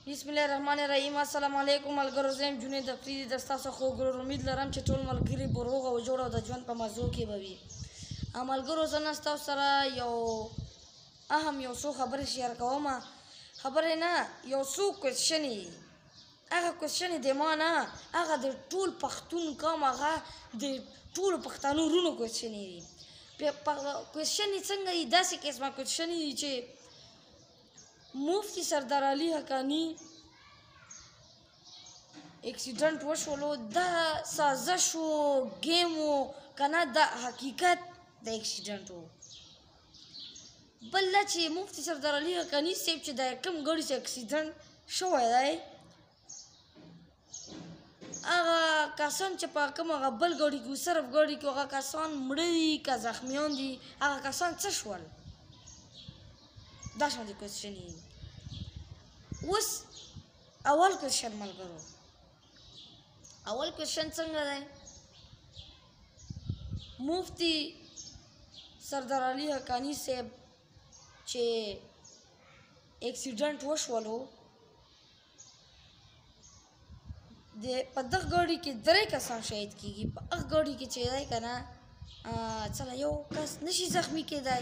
بسم الله الرحمن الرحیم. السلام علیکم ملګرو، زه یم جنید افریدي د ستاسو ښه ورور. امید لرم چې ټول ملګري به روغ او جوړ او د ژوند په مزو کې به وي. ملګرو، زه نن ستاسو سره یو څو خبرې شیر کوم. خبرې نه، یو څو کوېسچنې. هغه کوېسچنې د ما نه، هغه د ټول پښتون قوم، هغه د ټولو پښتنو وروڼو کوېسچنې دي. کوېسچنې څنګه دي؟ داسې قسمه کوېسچنې دي چې مفتی سردار علي حقاني اکسیډنټ وشولو، دا سازش و، ګیم و که نه، دا حقیقت د اکسیډنټ و. بل دا چې مفتی سردار علي حقاني صاحب چې دا کوم ګاډي چې اکسیډنټ شوی دی، هغه کسان چې په کوم هغه بل ګاډي کې صرف ګاډي کې هغه کسان مړه دي که زخمیان دي، هغه کسان څه شول؟ دا شان دي کوېسچنې. اوس اول کوېسچن ملګرو، اول کوېسچن څنګه دی؟ مفتی سردار علي حقاني صاحب چې اکسیډنټ وشولو، په دغه ګاډي کې 3 کسان شهید کېږي. په هغه ګاډي کې چې دی که نه، څله یو کس نشي زخمي کېدی.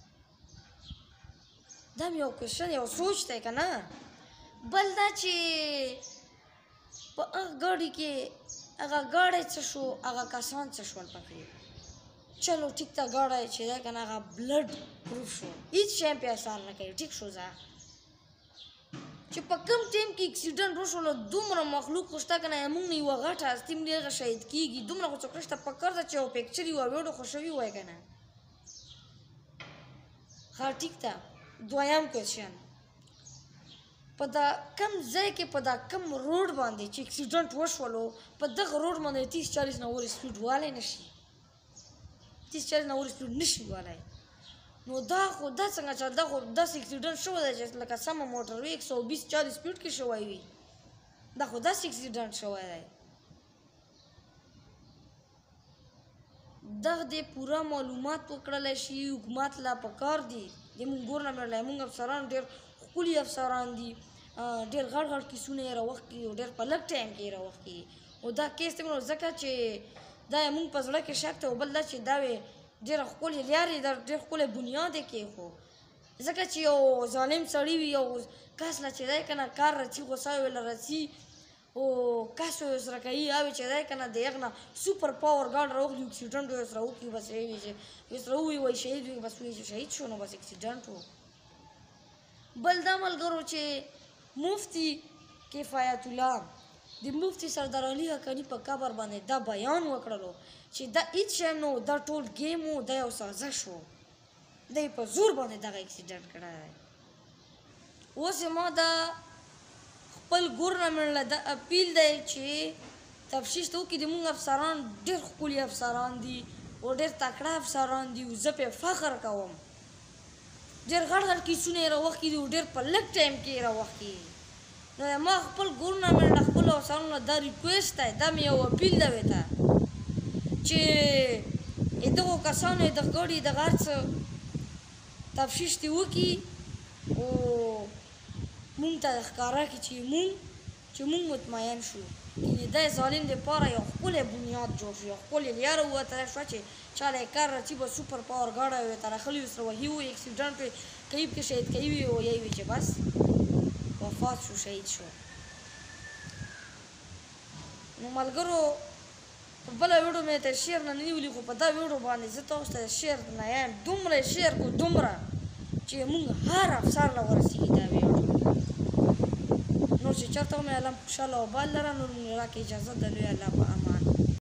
دا یو کوېسچن، یو سوچ دی که نه. بل دا چې په هغه ګاډي کې هغه ګاډی څه شو، هغه کسان څه شول پکې. چلو ټیک ته ګاډی چې دی که نه، هغه بلډ پروف شو، هېڅ شی پې اثر نه کوي، ټیک شو. ځه چې په کوم ټایم کې اکسیډنټ وشولو، دومره مخلوق خو شته که نه، موږ نه یوه غټه هستي مړي هغه شهید کېږي، دومره خو څوک نشته. پکار ده چې یو پکچر یوه ویډیو خو شوي وای که نه. ښه ټیک ده. دویم کوېسچن، په دا کم ځای کې، په دا کم روډ باندې چې اکسیډنټ وشولو، په دغه روډ باندې 30-40 نه ور سپیډ والی نه شي، 30-40 نه ور سپیډ نه شي والی. نو دا خو دا څنګه چل، دا خو داسې اکسیډنټ شوی دی چې لکه سمه موټر وي 120-40 سپیډ کې شوی وي. دا خو داسې اکسیډنټ شوی دی. دغه دې پوره معلومات وکړلی شي. حکومت لا پکار دي، زموږ ګورنمنټ لا، زموږ افسران ډېر ښکلي افسران دي، ډېر غټ غټ کیسونه یې راوښکي او ډېر په لږ ټایم کې یې راوښکي. او دا کیس ته ځکه چې دا زموږ په زړه کې شک دی. او بل دا چې دا وې ډېره ښکلې لارې، دا ډېر ښکلی بنیاد یې کېښود. ځکه چې یو ظالم سړي وي، یو کس له چې دی که نه کار رسي، غوسه یې له رسي او کس یې ورسره کوي، او چې دی که نه د هغه نه سوپر پاور ګاډ راوخلي، اکسیډنټ یې ورسره وکړي، بس یې وي چې ورسره ووایي وایي شهید وي، بس وایي چې شهید شو، نو بس اکسیډنټ و. بل دا ملګرو چې مفتی کفایت الله د مفتی سردار علي حقاني په قبر باندې دا بیان وکړلو چې دا هېڅ شی نه و، دا ټول ګیم و، دا یو سازش و، دا یې په زور باندې دغه اکسیډنټ کړی دی. اوس زما دا خپل ګورنمنټ له دا اپیل دی چې تفتیش ته وکړي. زموږ افسران ډېر ښکلي افسران دي او ډېر تکړه افسران دي، او زه پرې فخر کوم. ډېر غټ غټ کیسونه یې راوښکي دي او ډېر په لږ ټایم کې یې راوښکي. نو ما خپل ګورنمنټ له خپلو افسرانو نه دا ریکویسټ دی، دا مې یو اپیل دی ورته چې دغو کسانو یې دغه ګاډي دغه هر څه تفتیش دې وکړي او مونږ ته ښکاره کړي چې مونږ مطمئن شو. یعنې دا ظالم دپاره یو ښکلی بنیاد جوړ شو، یو ښکلې لاره ووتلی شوه چې چا له یې کار رسي، به سوپر پاور ګاډی وي، ورته راغلي ورسره وهي وي، اکسیډنټ وي، کوي پکې شهید کوي وي، او یې وي چې بس وفات شو، شهید شو. نو ملګرو، په بله ویډیو مې ته شیر نه نیولي، خو په دا ویډیو باندې زه تاسو ته شیر نه یم. دومره شیر کړو، دومره چې مونږ هر افسر له ورسېږي دا ویډیو. نور چې چېرته ومې الله خوشحاله او بال لره، نور مونږ راکړې اجازه د لوی الله په امان.